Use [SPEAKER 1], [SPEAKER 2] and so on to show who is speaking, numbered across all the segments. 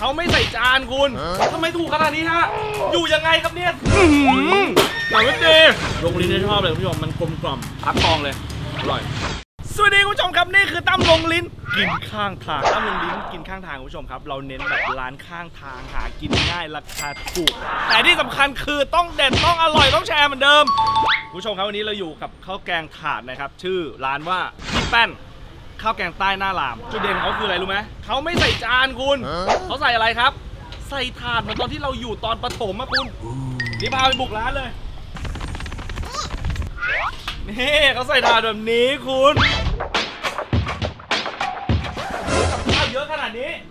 [SPEAKER 1] เขาไม่ใส่จานคุณทำไมถูกขนาดนี้ฮะอยู่ยังไงครับเนี่ยแต่ไม่ดีลงลิ้นได้ชอบเลยคุณผู้ชมมันกลมกล่อมพักทองเลยอร่อยสวัสดีคุณผู้ชมครับนี่คือตั้มลงลิ้นกินข้างทางตั้มลงลิ้นกินข้างทางคุณผู้ชมครับเราเน้นแบบร้านข้างทางหากินง่ายราคาถูกแต่ที่สำคัญคือต้องเด็ดต้องอร่อยต้องแชร์เหมือนเดิมคุณผู้ชมครับวันนี้เราอยู่กับข้าวแกงถาดนะครับชื่อร้านว่าพี่แป้นข้าวแกงใต้หน้ารามจุดเด่นเขาคืออะไรรู้ไหมเขาไม่ใส่จานคุณเขาใส่อะไรครับใส่ถาดเหมือนตอนที่เราอยู่ตอนประถมอะคุณนี่พาไปบุกร้านเลยนี่เขาใส่ถาดแบบนี้คุณกับข้าวเยอะขนาดนี้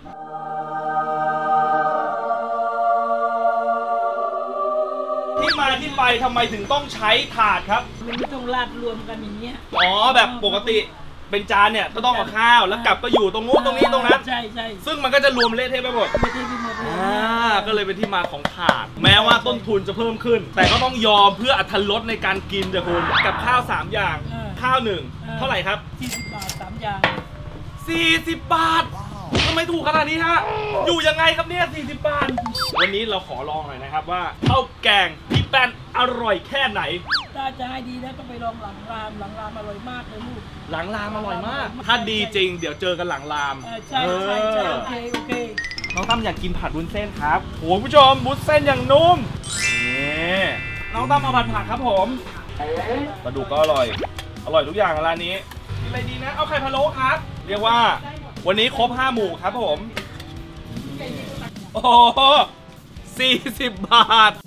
[SPEAKER 1] ที่มาที่ไปทำไมถึงต้องใช้ถาดครับ
[SPEAKER 2] มันไม่ต้องราดรวมกันอย่างเงี้ย
[SPEAKER 1] อ๋อแบบปกติเป็นจานเนี่ยก็ต้องเอาข้าวแล้วกลับก็อยู่ตรงนู้นตรงนี้ตรงนั้น
[SPEAKER 2] ใช่ใช่
[SPEAKER 1] ซึ่งมันก็จะรวมเละเทะไปหมดก็เลยเป็นที่มาของถาดแม้ว่าต้นทุนจะเพิ่มขึ้นแต่ก็ต้องยอมเพื่ออรรถรสในการกินจ้ะคุณกับข้าว3อย่างข้าว1เท่าไหร่ครับ
[SPEAKER 2] 40 บาท3อย่าง
[SPEAKER 1] 40 บาททำไมถูกขนาดนี้ฮะอยู่ยังไงครับเนี่ย40 บาทวันนี้เราขอลองหน่อยนะครับว่าข้าวแกงพี่แป้นอร่อยแค่ไหน
[SPEAKER 2] ถ้าจะให้ดีนะต้องไปลองหลังรามอร่อยมากเลยลูก
[SPEAKER 1] หลังรามอร่อยมากถ้าดีจริงเดี๋ยวเจอกันหลังราม
[SPEAKER 2] ใช่โอเค
[SPEAKER 1] น้องตั้มอยากกินผัดวุ้นเส้นครับโหผู้ชมวุ้นเส้นอย่างนุ่มนี่น้องตั้มเอาผัดผักครับผมปลาดุกก็อร่อยทุกอย่างร้านนี้กินอะไรดีนะเอาไข่พะโล้ครับเรียกว่าวันนี้ครบ5 หมู่ครับผมโอ้โห40 บาท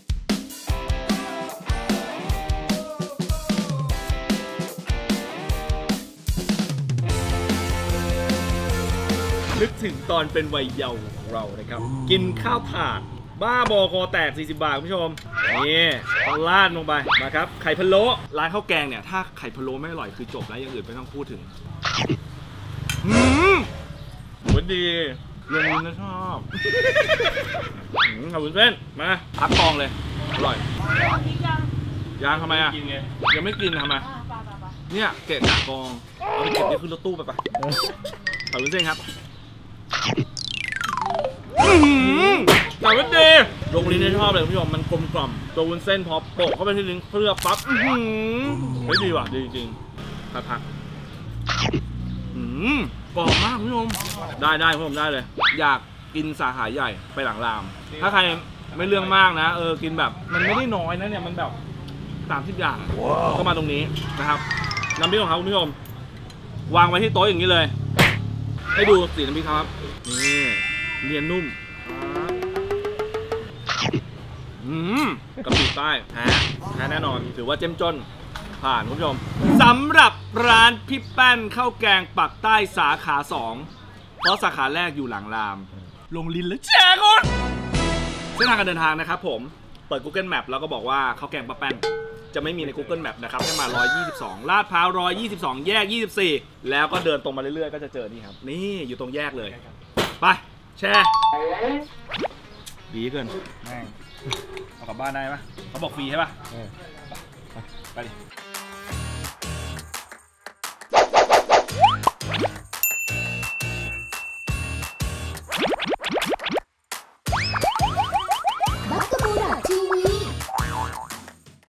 [SPEAKER 1] นึกถึงตอนเป็นวัยเยาว์ของเรานะครับกินข้าวถาดบ้าบอคอแตก40 บาทคุณผู้ชมนี่ต้องราดลงไปนะครับไข่พะโล้ร้านข้าวแกงเนี่ยถ้าไข่พะโล้ไม่อร่อยคือจบแล้วอย่างอื่นไม่ต้องพูดถึงวันดีลงลิ้นนะชอบขอบคุณเส้นมาพักทองเลยอร่อยยังทำไมอ่ะยังไม่กินทำไมเนี่ยเกะกะกองเอาไปเก็บที่ขึ้นรถตู้ไปขอบคุณเส้นครับแต่วันดีลงลิ้นได้ชอบเลยคุณผู้ชมมันกลมกล่อมตัววุ้นเส้นพอโปะเข้าไปที่ลิ้นเคลือบปั๊บเฮ้ยดีว่ะดีจริงผักกรอบมากคุณผู้ชมได้คุณผู้ชมได้เลยอยากกินสาขาใหญ่ไปหลังรามถ้าใครไม่เรื่องมากนะกินแบบมันไม่ได้น้อยนะเนี่ยมันแบบ30 อย่างก็มาตรงนี้นะครับน้ำพริกของเขาคุณผู้ชมวางไว้ที่โต๊ะอย่างนี้เลยให้ดูสีน้ำพริกครับนี่เนียนนุ่มกะปิใต้แท้แน่นอนถือว่าเจ้มจนผ่านคุณผู้ชมสำหรับร้านพี่แป้นข้าวแกงปักใต้สาขา2เพราะสาขาแรกอยู่หลังรามลงลิ้นแล้วแชร์คุณเส้นทางการเดินทางนะครับผมเปิด Google Map แล้วก็บอกว่าข้าวแกงป้าแป้นจะไม่มีใน Google Map นะครับให้มา122ลาดพร้าว122แยก24แล้วก็เดินตรงมาเรื่อยๆก็จะเจอนี่ครับนี่อยู่ตรงแยกเลยไปแชร์ดีเกินแม่งเอากลับบ้านได้ปะเขาบอกฟรีใช่ปะไปดิ